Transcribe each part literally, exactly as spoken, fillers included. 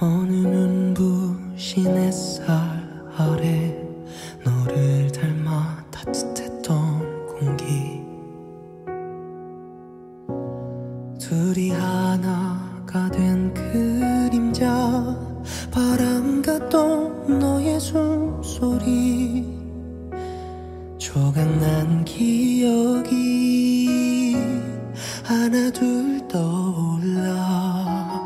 어느 눈부신 햇살 아래 너를 닮아 따뜻했던 공기, 둘이 하나가 된 그림자, 바람 같던 너의 숨소리, 조각난 기억이 하나 둘 떠올라.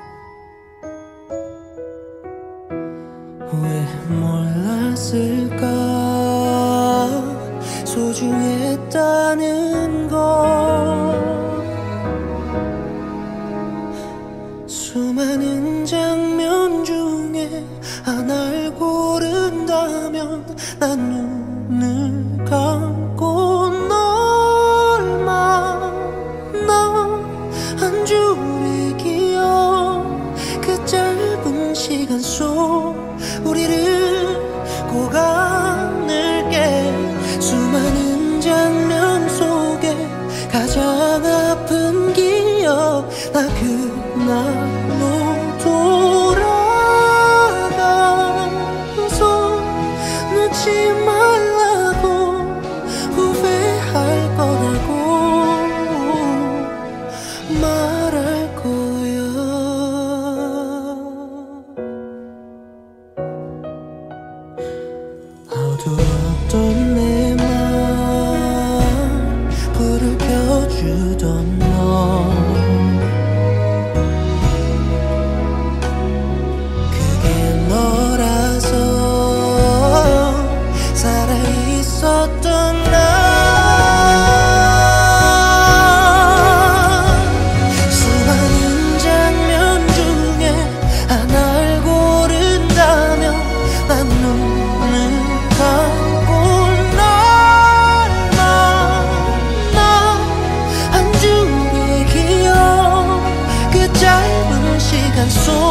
왜 몰랐을까 소중했다는 걸. 수많은 장면 중에 하나를 고른다면 난 눈을 감고 널 만나 한 줄의 기억, 그 짧은 시간 속 우리를 고가늘게. 수많은 장면 속에 가장 아픈 기억, 나 그날로 돌아가서 놓지 말라고 후회할 거라고 말할 거야. 어두웠던 내 맘 불을 펴주던 너, 그게 너라서 살아있었던 나. 수많은 장면 중에 하나를 고른다면 난 눈을 감고 날 만나 한 줄의 기억, 그 짧은 시간 속